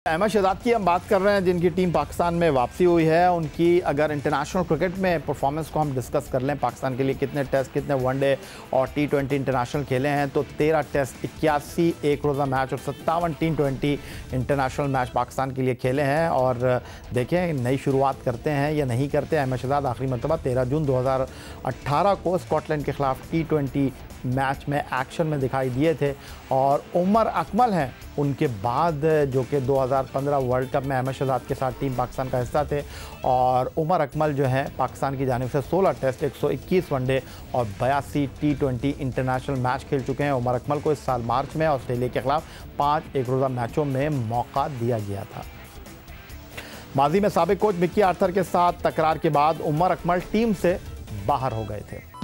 अहमद शहजाद की हम बात कर रहे हैं, जिनकी टीम पाकिस्तान में वापसी हुई है। उनकी अगर इंटरनेशनल क्रिकेट में परफॉर्मेंस को हम डिस्कस कर लें, पाकिस्तान के लिए कितने टेस्ट, कितने वनडे और T20 इंटरनेशनल खेले हैं, तो 13 टेस्ट, 81 एक रोज़ा मैच और 57 T20 इंटरनेशनल मैच पाकिस्तान के लिए खेले हैं। और देखें नई शुरुआत करते हैं या नहीं करते। अहमद शहजाद आखिरी मरतबा 13 जून 2018 को स्कॉटलैंड के ख़िलाफ़ T20 मैच में एक्शन में दिखाई दिए थे। और उमर अकमल हैं उनके बाद, जो कि 2015 वर्ल्ड कप में अहमद शहजाद के साथ टीम पाकिस्तान का हिस्सा थे। और उमर अकमल जो है पाकिस्तान की जानिब से 16 टेस्ट, 121 वनडे और 82 T20 इंटरनेशनल मैच खेल चुके हैं। उमर अकमल को इस साल मार्च में ऑस्ट्रेलिया के खिलाफ 5 एक रोज़ा मैचों में मौका दिया गया था। माजी में साबिक कोच मिकी आर्थर के साथ तकरार के बाद उमर अकमल टीम से बाहर हो गए थे।